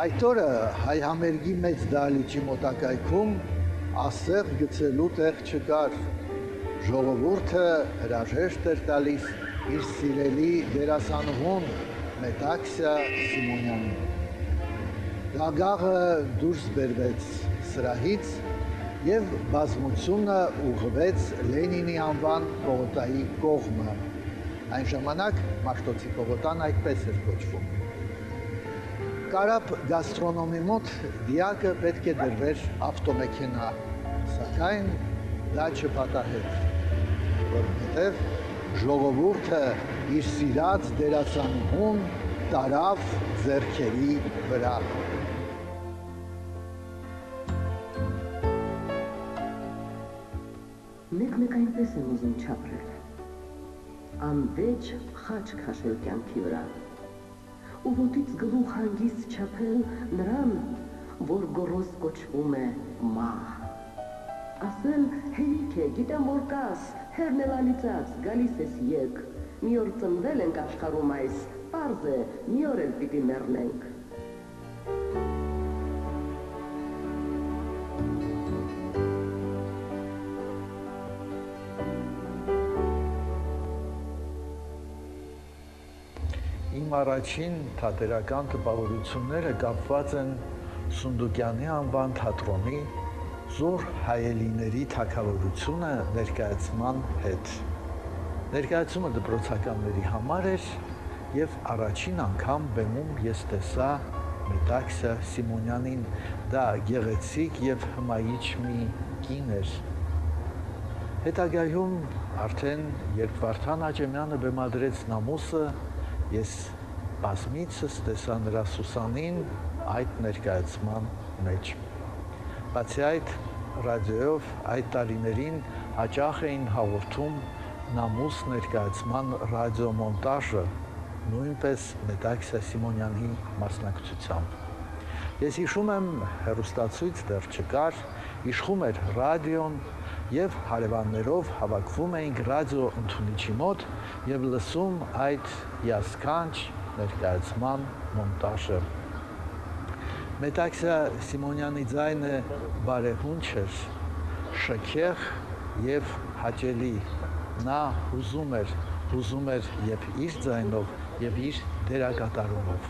Այդ օրը հայ համերգի մեծ դահլիճի մոտակայքում ասեղ գցելու տեղ չկար։ Ժողովուրդը հրաժեշտ էր տալիս իր սիրելի դերասանուհուն Մետաքսիա Սիմոնյանին։ Գագաղը դուրս բերվեց սրահից և բազմությունը ուղղվեց Լենինի անվան պողոտայի կողմը։ Այն ժամանակ Մաշտոցի պողոտան այդպես էր կոչվում։ Կարապ գաստրոնոմի մոտ դիակը պետք է դրվեր ավտոմեքենա, սակայն դա չպատահեց, որովհետև ժողովուրդը իր սիրած դերասանուհուն տարավ ձեռքերի վրա։ Մեկ այնպես եմ ուզում չապրել, անվեճ խաչ քաշել կյանքի վրա, ու ոտից գլուխ հանգիստ չափել նրան, որ գոռոզ կոչվում է մահ։ Ասել հերիք է, գիտեմ որ կաս, հերն էլ անիծած, գալիս ես եկ, մի օր ծնվել ենք աշխարհում այս, պարզ է, մի օր էլ պիտի մեռնենք։ Իմ առաջին թատերական տպավորությունները կապված են Սունդուկյանի անվան թատրոնի Զոր հայելիների թագավորությունը ներկայացման հետ։ Ներկայացումը դպրոցականների համար էր և առաջին անգամ բեմում ես տեսա Մետաքսիա Սիմոնյանին, դա գեղեցիկ և հմայիչ մի կին էր։ Հետագայում արդեն երբ Վարդան Աճեմյանը բեմադրեց Նամուսը, ես բազմիցս տեսա նրա Սուսանին այդ ներկայացման մեջ։ Բացի այդ, ռադիոյով այդ տարիներին հաճախ էին հաղորդում Նամուս ներկայացման ռադիոմոնտաժը, նույնպես Մետաքսիա Սիմոնյանի մասնակցությամբ։ Ես հիշում եմ, հեռուստացույց դեռ չկար, իշխում էր ռադիոն և հարևաններով հավաքվում էինք ռադիո ընդունիչի մոտ և լսում այդ հիասքանչ ներկայացման մոնտաժը։ Մետաքսիա Սիմոնյանի ձայնը բարեհունչ էր, շքեղ և հաճելի։ Նա հուզում էր և իր ձայնով, և իր դերակատարումով։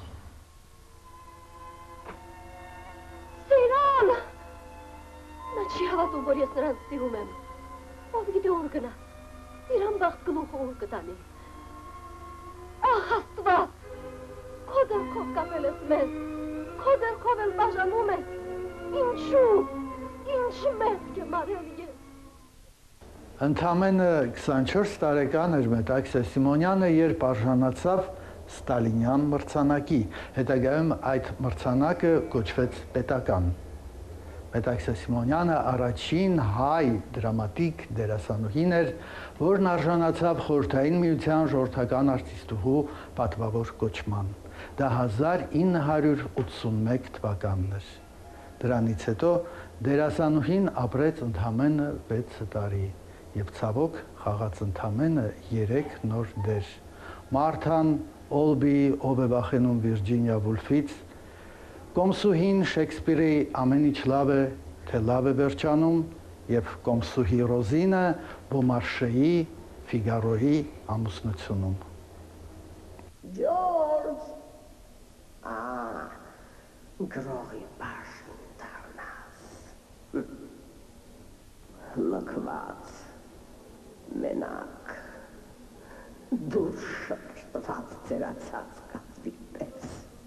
Սիրան! Նա չի հավատում, որ ես նրան սիրում եմ։ Ով գիտե ուր գնա, Սիրան բախտ գլուխը ուր կտանի։ Ախ Աստված, քո ձեռքով կապել ես մեզ, քո ձեռքով էլ բաժանում ես, ինչու, ինչ մեղք եմ արել ես։ Ընդամենը 24 տարեկան էր Մետաքսիա Սիմոնյանը, երբ արժանացավ Ստալինյան մրցանակի, հետագայում այդ մրցանակը կոչվեց պետական։ Մետաքսիա Սիմոնյանը առաջին հայ դրամատիկ դերասանուհին էր, որն արժանացավ Խորհրդային Միության ժողովրդական արտիստուհու պատվավոր կոչման։ Դա 1981 թվականն էր։ Դրանից հետո դերասանուհին ապրեց ընդամենը 6 տարի և ցավոք խաղաց ընդամենը 3 նոր դեր։ Մարթան Օլբիի «Ով է վախենում Վիրջինիա Վուլֆից», Կոմսուհին Շեքսպիրի «Ամեն ինչ լավ է, թե լավ է վերջանում» և Կոմսուհի Ռոզինը Բոմարշեի «Ֆիգարոյի ամուսնությունում։ Ջորջ, գրողի բաշն դառնաս, լքված, մենակ, դուր շրջված ծերացած կատվի պես։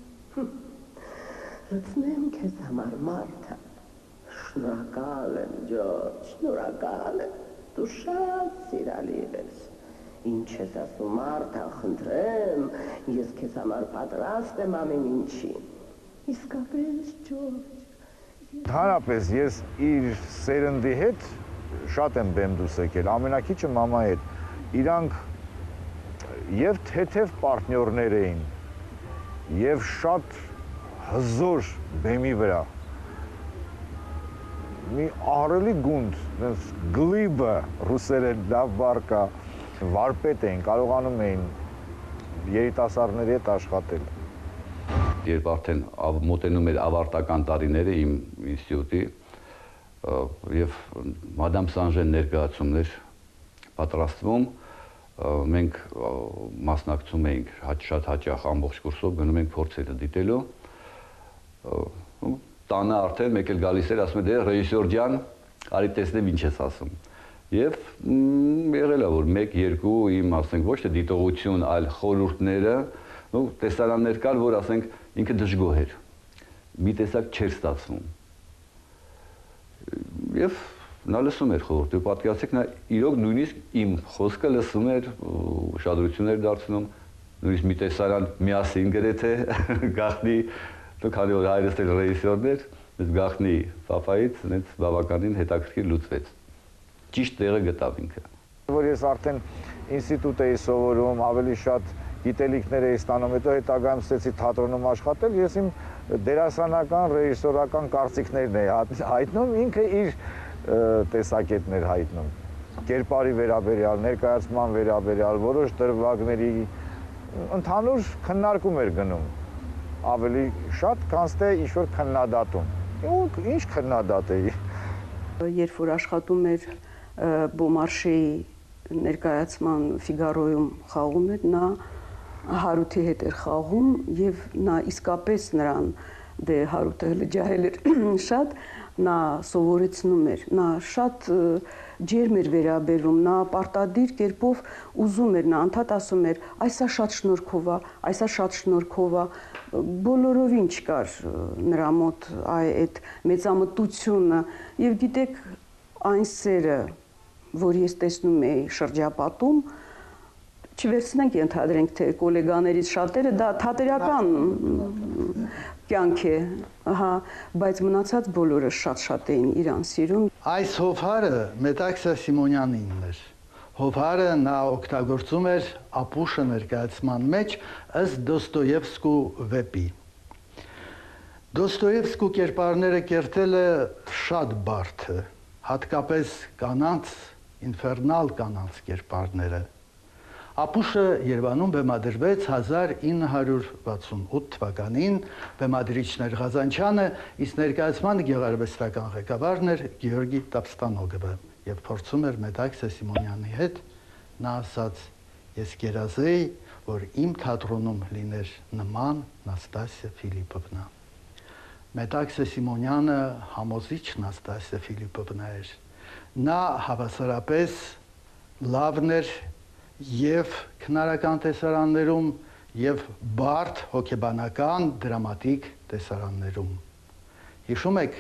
Լցնեմ քեզ համար մարդը, շնորհակալ եմ, Ջորջ, շնորհակալ եմ, դու շատ սիրալի ես։ Ինչ ես ասում մարդը, խնդրեմ, ես քեզ համար պատրաստ եմ ամեն ինչին։ Իսկապես, Ջորջ։ Հանրապես ես իր սերնդի հետ շատ եմ բեմ դուրս եկել, ամենակիչը մամայի հետ։ Իրանք և թեթև պարտնյորներ էին, և շատ հզոր բեմի վրա։ Մի ահռելի գունդ, գլիբը, ռուսերեն լավ բառ կա, վարպետ էին, կարողանում էին երիտասարդների հետ աշխատել։ երբ արդեն մոտենում էր ավարտական տարիները իմ ինստիտուտի եւ Մադամ Սանժեն ներկայացումներ պատրաստվում, մենք մասնակցում էինք շատ հաճախ ամբողջ կուրսով գնում ենք փորձերը դիտելու, տանը արդեն մեկ էլ գալիս էր, ասում է դե ռեժիսոր ջան, արի տեսնեմ ինչ ես ասում։ Եվ եղել է որ 1-2 իմ ասենք ոչ թե դիտողություն, այլ խորհուրդները, տեսարաններ կար, որ ասենք ինքը դժգոհ էր։ Մի տեսակ չէր ստացվում։ Եվ նա լսում էր խորհուրդը, պատկերացրեք նա իրոք նույնիսկ իմ խոսքը լսում էր, ուշադրություններ դարձնում, նույնիսկ մի տեսարան միասին գրեթե գախնի, քանի որ հայրս էր ռեժիսորն էր, մեզ գախնի Ֆաֆայից հենց բավականին հետաքրքիր լուծվեց։ Ճիշտ տեղը գտավ ինքը։ Որ ես արդեն ինստիտուտ էի սովորում, ավելի շատ գիտելիքներ էի ստանում, հետո հետագայում սկսեցի թատրոնում աշխատել, ես իմ դերասանական, ռեժիսորական կարծիքներն էի հայտնում, ինքը իր տեսակետներ հայտնում։ Կերպարի վերաբերյալ, ներկայացման վերաբերյալ, որոշ դրվագների ընդհանուր քննարկում էր գնում։ Ավելի շատ, քան թե ինչ-որ քննադատում։ Ինչ քննադատ էի։ Երբ որ աշխատում էր Բոմարշեի ներկայացման Ֆիգարոյում խաղում էր, նա Հարութի հետ էր խաղում եւ նա իսկապես նրան դե Հարութը լջահել էր շատ, նա սովորեցնում էր, նա շատ ջերմ էր վերաբերում, նա պարտադիր կերպով ուզում էր, նա անդադ ասում էր, այսա շատ շնորհքով է, այսա շատ շնորհքով է, բոլորովին չկար նրա մոտ այդ մեծամտությունը եւ գիտեք այն սերը, որ ես տեսնում էի շրջապատում, չվերցնենք ենթադրենք, թե կոլեգաներից շատերը դա թատերական կյանք է, բայց մնացած բոլորը շատ էին իրան սիրում։ Այս հովհարը Մետաքսիա Սիմոնյանինն էր։ Հովհարը նա օգտագործում էր ապուշը ներկայացման մեջ ըստ Դոստոևսկու վեպի։ Դոստոևսկու կերպարները կերտել է շատ բարդ, հատկապես կանանց, ինֆերնալ կանանց կերպարները։ Ապուշը Երևանում բեմադրվեց 1968 թվականին, բեմադրիչներ Ղազանչյանը, իսկ ներկայացմանը գեղարվեստական ղեկավարն էր Գեորգի Տապստանոգովը, եւ փորձում էր Մետաքսիա Սիմոնյանի հետ, նա ասաց. ես կերազեի, որ իմ թատրոնում լիներ նման Նաստասիա Ֆիլիպովնա։ Մետաքսիա Սիմոնյանը համոզիչ Նաստասիա Ֆիլիպովնա էր։ Նա հավասարապես լավն էր եւ քնարական տեսարաններում եւ բարդ հոգեբանական դրամատիկ տեսարաններում։ Հիշում եք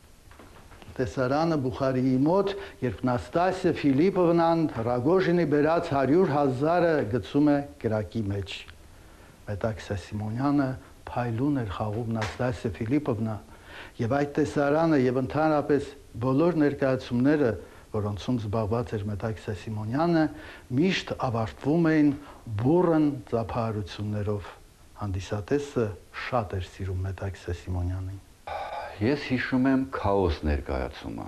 տեսարանը Բուխարիի մոտ, երբ Նաստասիա Ֆիլիպովնան Ռագոժինի բերած 100,000-ը գցում է կրակի մեջ։ Մետաքսիա Սիմոնյանը փայլուն էր խաղում Նաստասիա Ֆիլիպովնա եւ այդ տեսարանը եւ ընդհանրապես բոլոր ներկայացումները, որոնցում զբաղված էր Մետաքսիա Սիմոնյանը, միշտ ավարտվում էին բուռն ծափահարություններով։ Հանդիսատեսը շատ էր սիրում Մետաքսիա Սիմոնյանին։ Ես հիշում եմ քաոս ներկայացումը։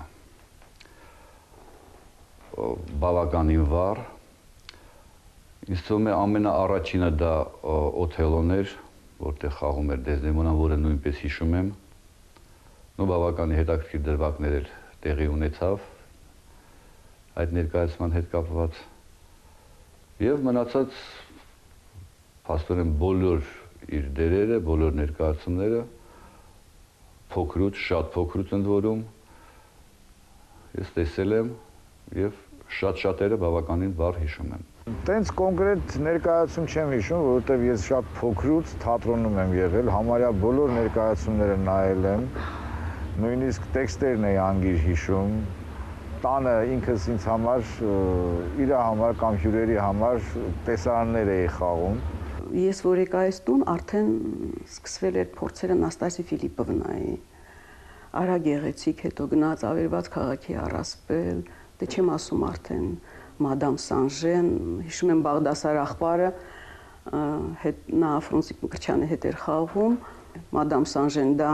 Բավականին վառ։ Ինձ թվում է ամենաառաջինը դա Օթելոն էր, որտեղ խաղում էր Դեզդեմոնան, որը նույնպես հիշում եմ։ Բավականին հետաքրքիր դրվագներ էլ տեղի ունեցավ այդ ներկայացման հետ կապված։ Եվ մնացած փաստորեն բոլոր իր դերերը, բոլոր ներկայացումները փոքրուց, շատ փոքրուց ընդ որում ես տեսել եմ եւ շատերը բավականին վառ հիշում եմ։ Տենց կոնկրետ ներկայացում չեմ հիշում, որովհետեւ ես շատ փոքրուց թատրոնում եմ եղել, համարյա բոլոր ներկայացումները նայել եմ, նույնիսկ տեքստերն էի անգիր հիշում, տանը ինքս ինձ համար, իր համար կամ հյուրերի համար տեսարաններ էի խաղում։ Ես որ եկա այս տուն, արդեն սկսվել էր փորձերը Նաստասիա Ֆիլիպովնայի, Արա Գեղեցիկ, հետո գնաց Ավերված քաղաքի առասպել, դե չեմ ասում արդեն Մադամ Սանժեն, հիշում եմ Բաղդասար աղբարը, նա Ֆրունզիկ Մկրտչյանի հետ էր խաղում, Մադամ Սանժեն դա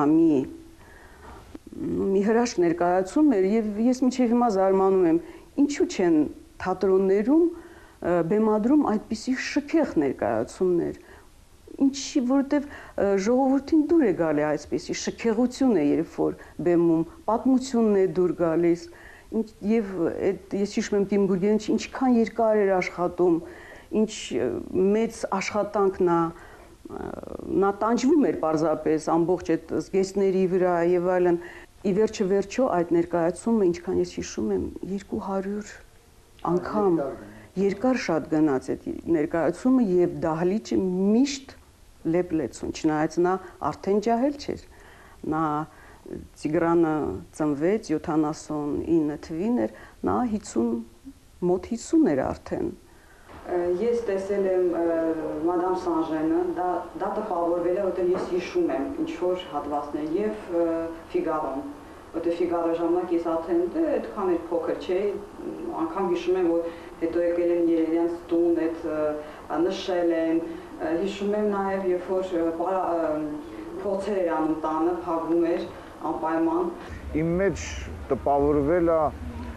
մի հրաշք ներկայացում էր եւ ես մինչեւ հիմա զարմանում եմ, ինչու չեն թատրոններում բեմադրում այդպիսի շքեղ ներկայացումներ։ ինչի որովհետև ժողովրդին դուր է գալի այսպեսի շքեղություն է երբ որ բեմում պատմությունն է դուր գալիս եւ այդ ես հիշում եմ Տիմ Գուրգենը ինչքան երկար էր աշխատում ինչ մեծ աշխատանք նա տանջվում էր պարզապես ամբողջ այդ զգեստների վրա եւ այլն ի վերջո այդ ներկայացումը ինչքան ես հիշում եմ 200 անգամ երկար շատ գնաց այդ ներկայացումը եւ դահլիճը միշտ լեփլեցուն չնայած նա արդեն ջահել չէր նա Տիգրանը ծնվեց 79 թվին էր նա 50 մոտ 50 էր արդեն Ես տեսել եմ Մադամ Սանժենը, դա տպավորվել է, որտեղ ես հիշում եմ ինչ-որ հատվածներ եւ Ֆիգարոն, որտեղ Ֆիգարո ժամանակ ես արդեն այդքան էր փոքր չէի, անգամ հիշում եմ, որ հետո եկել են Երևանից տուն, այդ նշել են, հիշում եմ նաեւ, երբ որ փոցեր էր անում տանը, փակվում էր անպայման։ Իմ մեջ տպավորվել է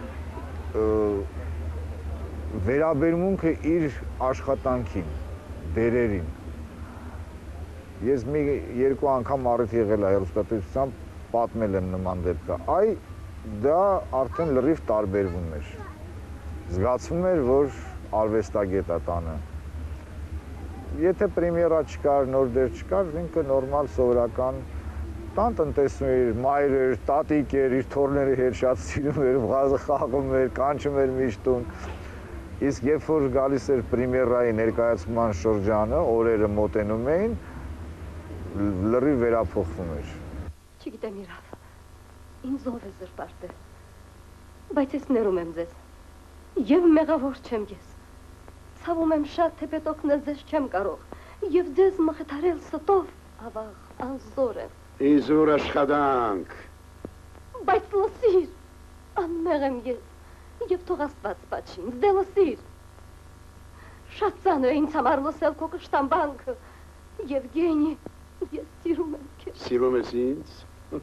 վերաբերմունքը իր աշխատանքին, դերերին։ Ես մի երկու անգամ առիթ եղել է հեռուստատեսությամբ պատմել եմ նման դեպքը։ Դա արդեն լրիվ տարբերվում էր։ Զգացվում էր, որ արվեստագետ է տանը։ Եթե պրեմիերա չկար, նոր դեր չկար, ինքը նորմալ սովորական տան տնտեսում էր, մայր էր, տատիկ էր, իր թորների հետ շատ սիրում էր, վազը խաղում էր, կանչում էր միշտ տուն։ Իսկ երբ որ գալիս էր պրեմիերայի ներկայացման շրջանը, օրերը մոտենում էին, լրիվ վերափոխվում էր։ Չգիտեմ իրավ, ինձ ով է զրպարտել, բայց ես ներում եմ ձեզ, և մեղավոր չեմ ես, ցավում եմ շատ, թե պետք օգնել ձեզ չեմ կարող, և ձեզ մխիթարել ստով, ավաղ, անզոր եմ։ Իզուր աշխատանք։ Բայց լսիր, անմեղ եմ ես, և թող Աստված պատժի ինձ, դե լսիր։ Շատ ծանր է ինձ համար լսել քո կշտամբանքը, Եվգենի, ես սիրում եմ քեզ։ Սիրում ես ինձ։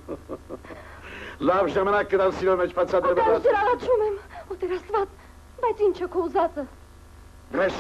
Լավ ժամանակ կդալ սիրո մեջ բացատրել։ Օտար սիրալաչում եմ, օտար Աստված, բայց ինչ է քո ուզածը։ Վրեժ։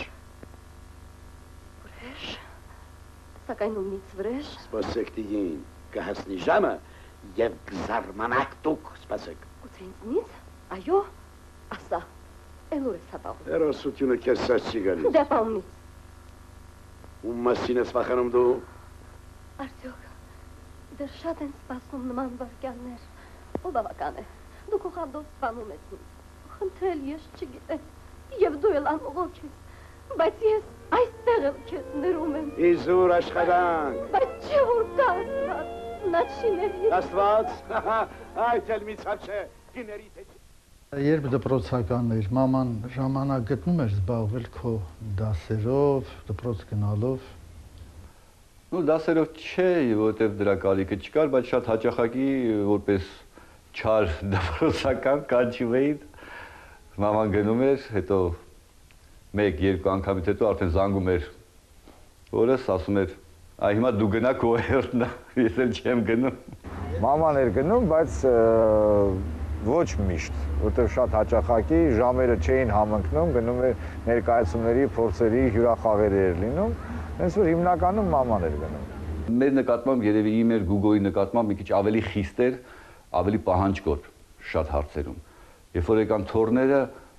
Վրեժ։ Սակայն ումնից վրեժ։ Սպասեք տիգին, կհասնի ժամը և կզարմանաք դուք, սպասեք։ Գուցե ինձնից, այո, ասա, էլուր ես հապաղում։ Հերոսությունը քեզ սաց չի գալիս։ Դե պամնից։ Ում մասին ես վախենում դու։ Արդյոք, դեռ շատ են սպասում նման վարկյաններ, ու բավական է, դու քո խանդով սպանում ես ինձ, խնդրել ես չգիտեմ, և դու էլ անողոք ես, բայց ես այստեղ եմ քեզ ներում եմ։ Իզուր աշխատանք։ Բայց չէ որ կա Աստված, նա չի ների։ Աստված, այդ էլ մի ցավ չէ, գների թե չի։ Երբ դպրոցական էր, մաման ժամանակ գտնում էր զբաղվել քո դասերով, դպրոց գնալով։ Դասերով չէ, որովհետև դրա կարիքը չկար, բայց շատ հաճախակի որպես չար դպրոցական կանչում էին, մաման գնում էր, հետո մեկ-երկու անգամից հետո արդեն զանգում էր օրս, ասում էր, այ հիմա դու գնա քո հերթն է, ես էլ չեմ գնում։ Մաման էր գնում, բայց ոչ միշտ, որտեղ շատ հաճախակի ժամերը չէին համընկնում, գնում էր ներկայացումների, փորձերի, հյուրախաղերի էր լինում, հենց որ հիմնականում մաման էր գնում։ Մեր նկատմամբ երևի իմ էր Գուգոյի նկատմամբ մի քիչ ավելի խիստ էր, ավելի պահանջկոտ շատ հարցերում։ Երբ որ եկան թորները,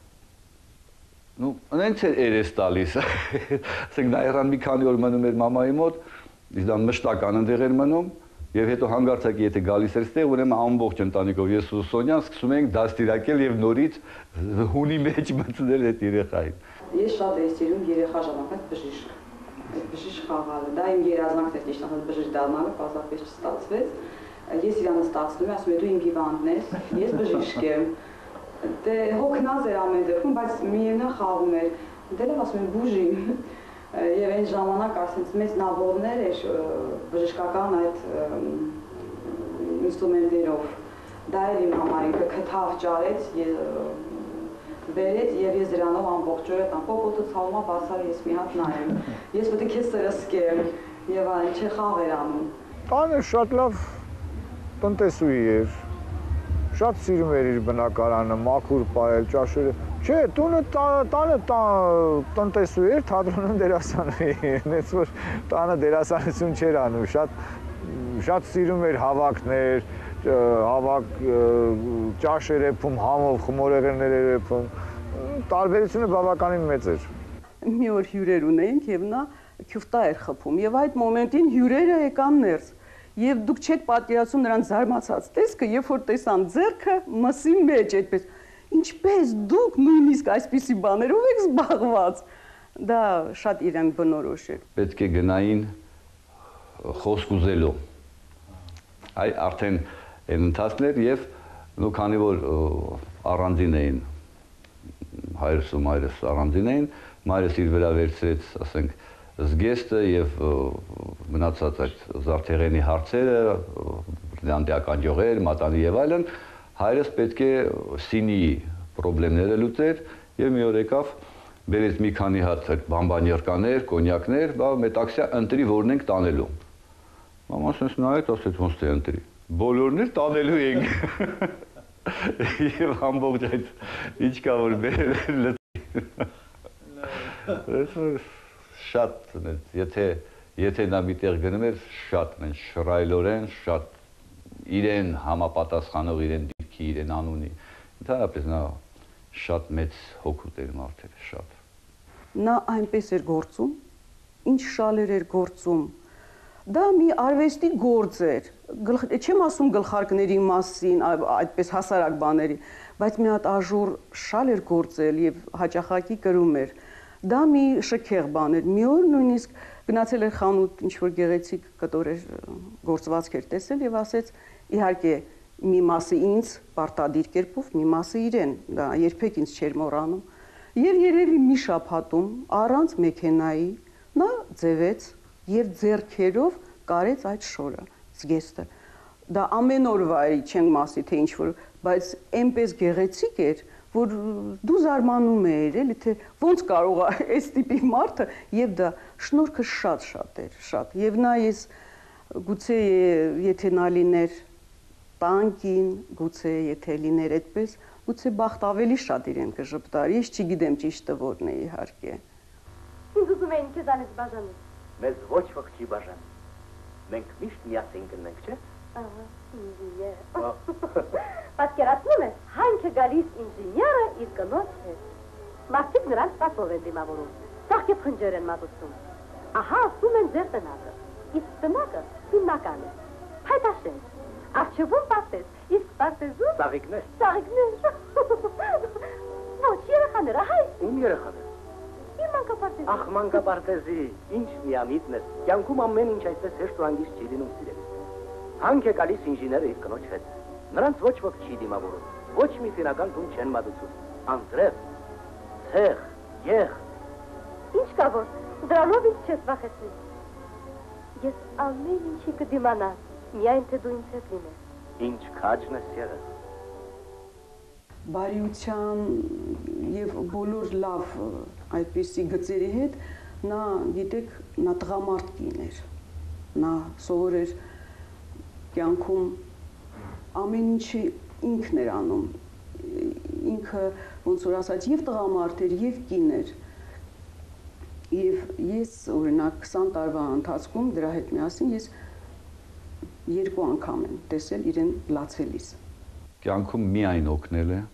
նենց էր երես տալիս, ասենք նա եղան մի քանի օր մնում էր մամայի մոտ, իսկ դա մշտական ընդեղ էր մնում, և հետո հանգարցակի եթե գալիս էր ստեղ, ուրեմն ամբողջ ընտանիքով ես ու Սոնյան սկսում էինք դաստիարակել և նորից հունի մեջ մտցնել այդ երեխային։ Ես շատ էի սիրում երեխա ժամանակ այդ բժիշկ խաղալը, դա իմ երազանքն էր ճիշտ ասած բժիշկ դառնալը, պարզապես չստացվեց։ Ես իրանը ստացնում եմ, ասում եմ դու իմ հիվանդն ես, ես բժիշկ եմ։ Դե հոգնած էր ամեն դեպքում, բայց միևնույն խաղում էր։ Դե լավ ասում եմ բուժիմ։ Եվ այն ժամանակ ասենց մեծ նավորներ էր բժշկական այդ ինստրումենտերով։ Դա էր իմ համար ինքը քթավ ճարեց, բերեց և ես դրանով ամբողջ օրը տան պոպոտը ցավումա բացար ես մի հատ նայեմ։ Ես պետք է քեզ սրսկեմ և այն չէ խաղ էր անում։ Տանը շատ լավ տնտեսուհի էր, շատ սիրում էր իր բնակարանը, մաքուր պահել, ճաշերը, Չէ, տանը տնտեսու էր, թատրոնում դերասանուհի, այնպես որ տանը դերասանություն չէր անում, շատ սիրում էր հավաքներ, հավաք ճաշեր էփում, համով խմորեղեններ էր էփում, տարբերությունը բավականին մեծ էր։ Մի օր հյուրեր ունեինք եւ նա քյուֆտա էր խփում եւ այդ մոմենտին հյուրերը եկան ներս եւ դուք չեք պատկերացնում նրանց զարմացած տեսքը, երբ որ տեսան ձեռքը մսի մեջ այդպես ինչպես դուք նույնիսկ այսպիսի բաներով եք զբաղված։ Դա շատ իրեն բնորոշ էր։ Պետք է գնային խոսք ուզելու։ Այ արդեն այն ընթացներ եւ նո քանի որ առանձին էին հայրս ու մայրս առանձին էին, մայրս իր վրա վերցրեց, ասենք, զգեստը եւ մնացած այդ զարդեղենի հարցերը, դանդիական ջողեր, մատանի եւ այլն, հայրս պետք է սինի խնդիրները լուծեր եւ մի օր եկավ, բերեց մի քանի հատ այդ բամբանյերկաներ, կոնյակներ, բա մետաքսիա ընտրի որն ենք տանելու։ Մաման ասեց նայեց, ասեց ոնց թե ընտրի։ Բոլորն էլ տանելու ենք։ Եվ ամբողջ այդ ինչ կա որ բերել լծի։ Շատ, եթե նա միտեղ գնում էր, շատ շռայլորեն, շատ իրեն համապատասխանող, իրեն դիրքի, իրեն անունի։ Ընդհանրապես նա շատ մեծ հոգուտ էր մարդերը, շատ։ Նա այնպես էր գործում, ինչ շալեր էր գործում։ Դա մի արվեստի գործ էր։ Չեմ ասում գլխարկների մասին, այդպես հասարակ բաների, բայց մի հատ աժուր շալ էր գործել եւ հաճախակի կրում էր։ Դա մի շքեղ բան էր։ Մի օր նույնիսկ գնացել էր խանութ, ինչ որ գեղեցիկ կտորեր գործվածք էր տեսել եւ ասեց, իհարկե մի մասը ինձ պարտադիր կերպով, մի մասը իրեն, դա երբեք ինձ չէր մոռանում։ Եվ երևի մի շաբաթում առանց մեքենայի նա ձևեց եւ ձեռքերով կարեց այդ շորը, զգեստը։ Դա ամեն օրվա է, չենք մասի թե ինչ որ, բայց այնպես գեղեցիկ էր, որ դու զարմանում էիր, էլի թե ոնց կարող է այս տիպի մարդը եւ դա շնորհքը շատ էր, շատ։ Եվ նա ես գուցե եթե նա լիներ տանկին, գուցե եթե լիներ այդպես, գուցե բախտ ավելի շատ իրեն կժպտար։ Ես չգիտեմ ճիշտը որն է իհարկե։ Ինձ ուզում էին քեզանից բաժանել։ Մեզ ոչ ոք չի բաժան։ Մենք միշտ միասին գնենք, չէ՞։ Ահա, ինժեներ։ Պատկերացնում ես, հանքը գալիս ինժեները իր կնոջ հետ։ Մարդիկ նրանց պատով են դիմավորում, ծաղկետ խնջեր են մատուցում։ Ահա, ասում են ձեր տնակը, իսկ տնակը հիմնական է։ Հայտաշեն, արջևում պարտեզ, իսկ պարտեզում… Ծաղիկներ։ Ծաղիկներ։ Ոչ, երեխաները, հայ։ Ում երեխաներ։ Իմ մանկապարտեզի։ Ախ, մանկապարտեզի, ինչ միամիտն ես, կյանքում ամեն ինչ այսպես հեշտ ու հանգիստ չի լինում սիրելի։ Հանք է գալիս ինժեները իր կնոջ հետ։ Նրանց ոչ ոք չի դիմավորում, ոչ մի ֆինական տուն չեն մատուցում։ Անձրև, ցեղ, եղ։ Ինչ կա որ, դրանով ինձ չես վախեցնի։ Ես ամեն ինչի կդիմանամ, միայն թե դու ինձ հետ լինես։ Ինչ քաջն ես եղել։ Բարիության եւ բոլոր լավ այդպիսի գծերի հետ նա, գիտեք, նա տղամարդ կին էր։ Նա սովոր էր կյանքում ամեն ինչի ինքն էր անում։ Ինքը ոնց որ ասած եւ տղամարդ էր եւ կին էր։ Եվ ես օրինակ 20 տարվա ընթացքում դրա հետ միասին ես 2 անգամ եմ տեսել իրեն լացելիս։ Կյանքում միայն օգնել է,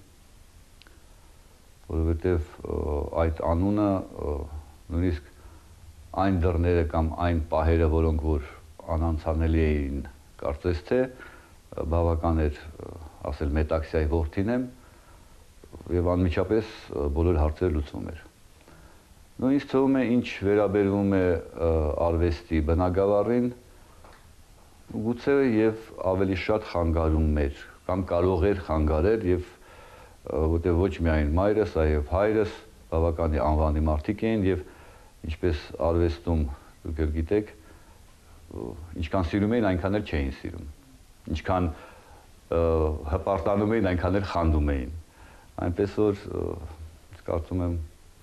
որովհետև այդ անունը նույնիսկ այն դռները կամ այն պահերը, որոնք որ անանցանելի էին, կարծես թե բավական էր ասել մետաքսիայի որդին եմ եւ անմիջապես բոլոր հարցերը լուծվում էր։ Նույնիսկ թվում է ինչ վերաբերվում է արվեստի բնագավառին, գուցե եւ ավելի շատ խանգարում էր կամ կարող էր խանգարել եւ որտեղ ոչ միայն մայրս, այլև հայրս բավականի անվանի մարդիկ էին եւ ինչպես արվեստում դուք էլ գիտեք, ինչքան սիրում էին, այնքան էլ չէին սիրում։ Ինչքան հպարտանում էին, այնքան էլ խանդում էին։ Այնպես որ կարծում եմ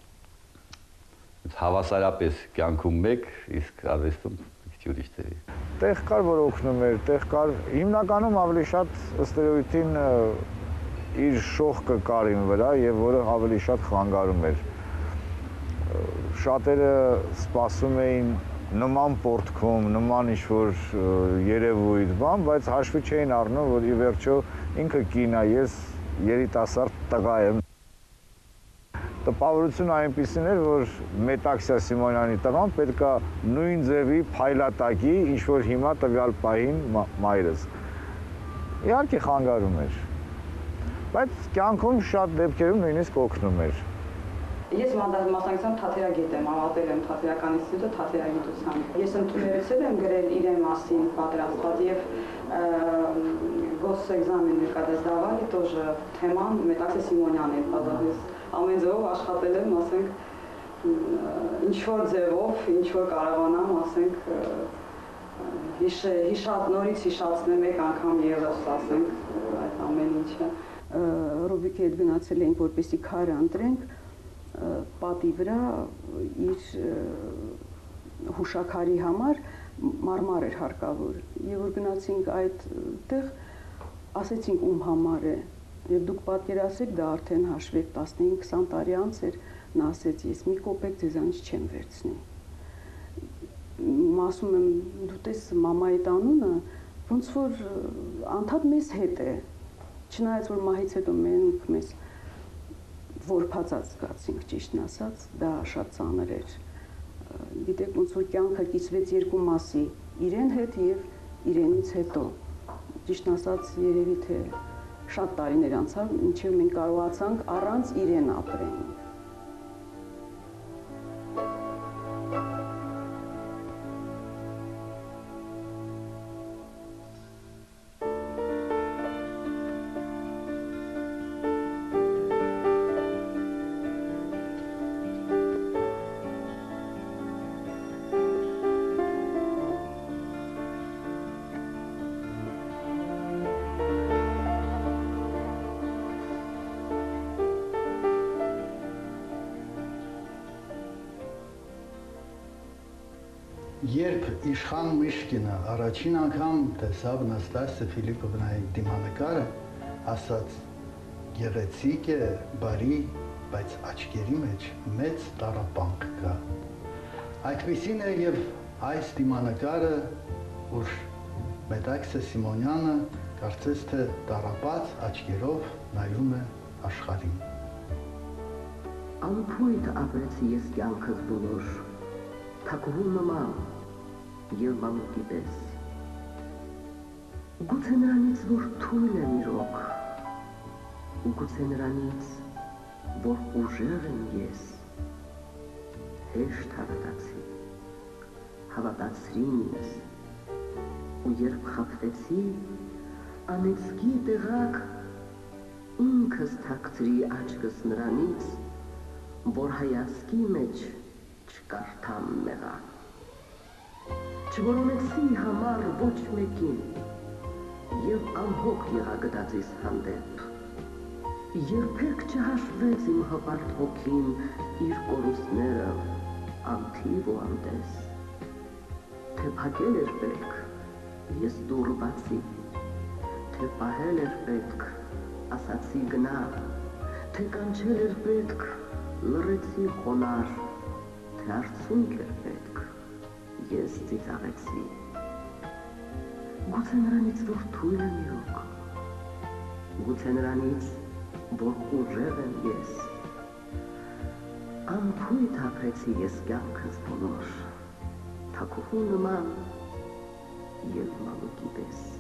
հավասարապես կյանքում մեկ, իսկ արվեստում քիչ ուրիշ դերի։ Տեղ կար, որ օգնում էր, տեղ կար հիմնականում ավելի շատ ըստ էության իր շողկը կարին վրա եւ որը ավելի շատ խանգարում էր։ Շատերը սպասում էին նման պորտքում, նման ինչ-որ երևույթ, բայց հաշվի չէին առնում, որ ի վերջո ինքը կին է, ես երիտասարդ տղա եմ։ Տպավորությունը այնպիսին էր, որ Մետաքսիա Սիմոնյանի տղան պետքա նույն ձևի փայլատակի, ինչ որ հիմա տվյալ պահին մայրս։ Իհարկե խանգարում էր, բայց կյանքում շատ դեպքերում նույնիսկ օգնում էր։ Ես մասնակցությամբ թատերագետ եմ, ավարտել եմ թատերական ինստիտուտը թատերագիտությամբ։ Ես ընդունել եմ գրել իրեն մասին պատրաստված եւ գոսэкзамен когда сдавали тоже թեման Մետաքսիա Սիմոնյանն էր պատահեց։ Ամեն ձևով աշխատել եմ, ասենք, ինչ-որ ձևով, ինչ-որ կարողանամ, ասենք, նորից հիշացնեմ մեկ անգամ ևս, ասենք, այդ ամեն ինչը։ Ռուբիկի հետ գնացել էինք, որպեսզի քարը ընտրենք, պատի վրա իր հուշաքարի համար մարմար էր հարկավոր։ Եվ որ գնացինք այդտեղ, ասեցինք ում համար է։ Եվ դուք պատկերացրեք, դա արդեն հաշվեք 15-20 տարի անց էր, նա ասեց, ես մի կոպեկ ձեզանից չեմ վերցնի։ Ասում եմ, դու տես մամայիդ անունը, ոնց որ անդադ մեզ հետ է, չնայած որ մահից հետո մենք մեզ որփածած զգացինք, ճիշտն ասած, դա շատ ծանր էր։ Գիտեք, ոնց որ կյանքը կիսվեց երկու մասի, իրեն հետ եւ իրենից հետո։ Ճիշտն ասած, երևի թե շատ տարիներ անցավ, ինչեւ մենք կարողացանք առանց իրեն ապրենք։ Երբ Իշխան Միշկինը առաջին անգամ տեսավ Նաստասիա Ֆիլիպովնայի դիմանկարը, ասաց. «Գեղեցիկ է, բարի, բայց աչքերի մեջ մեծ տառապանք կա»։ Այդպիսին է եւ այս դիմանկարը, որ Մետաքսիա Սիմոնյանը կարծես թե տառապած աչքերով նայում է աշխարհին։ Անփույթ ապրեցի ես կյանքս բոլոր, թակուհու նման եւ մանուկի պես։ Գուցե նրանից, որ թույլ եմ իրոք, ու գուցե նրանից, որ ուժեղ եմ ես, հեշտ հավատացրին ինձ, ու երբ խաբտեցի, անեծքի տեղակ ինքս թաքցրի աչքս նրանից, որ հայացքի մեջ չկարդամ մեղակ։ Չորոնեցի համար ոչ մեկին եւ անհոգ եղա գտածիս հանդեպ։ Երբեք չհաշվեց իմ հպարտ հոգին իր կորուստները անթիվ ու անտես։ Թե փակել էր պետք, ես դուռ բացի, թե պահել էր պետք, ասացի գնա, թե կանչել էր պետք, լռեցի խոնար, թե արցունք էր պետք, ես ծիծաղեցի։ Գուցե նրանից, որ թույլ եմ իրոք, գուցե նրանից, որ ուժեղ եմ ես, անփույթ ապրեցի ես կյանքս բոլոր, թակուհու նման և մանուկի պես։